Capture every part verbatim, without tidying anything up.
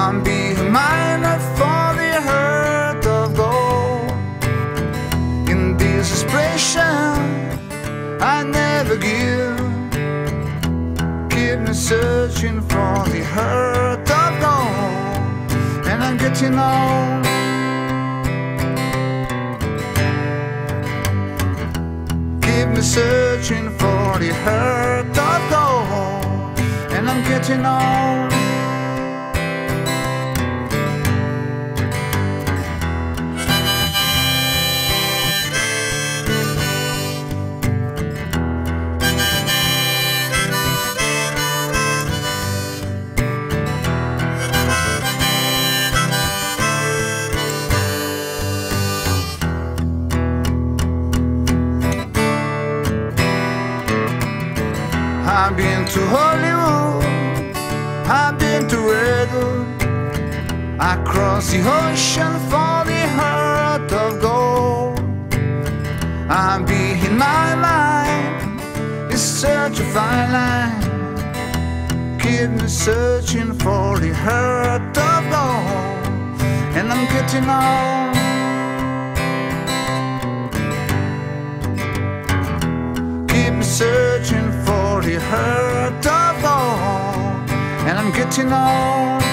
I'm being minor for the hurt of gold. In this desperation I never give. Keep me searching for the hurt of gold, and I'm getting old. Keep me searching for the hurt of gold, and I'm getting old. I've been to Hollywood, I've been to Redwood, I crossed the ocean for the heart of gold. I'll be in my mind, it's such a fine line. Keep me searching for the heart of gold, and I'm getting old. Keep me searching for the hurt of gold, and I'm getting old.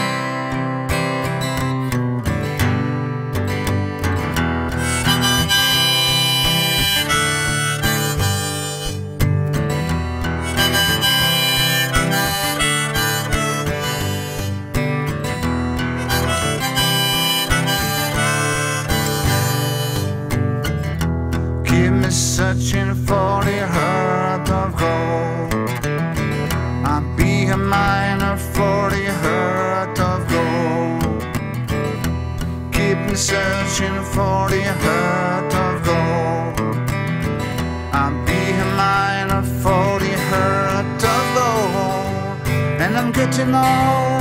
Keep me searching for the heart of gold. I'll be a miner for the heart of gold. Keep me searching for the heart of gold. I'll be a miner for the heart of gold, and I'm getting old.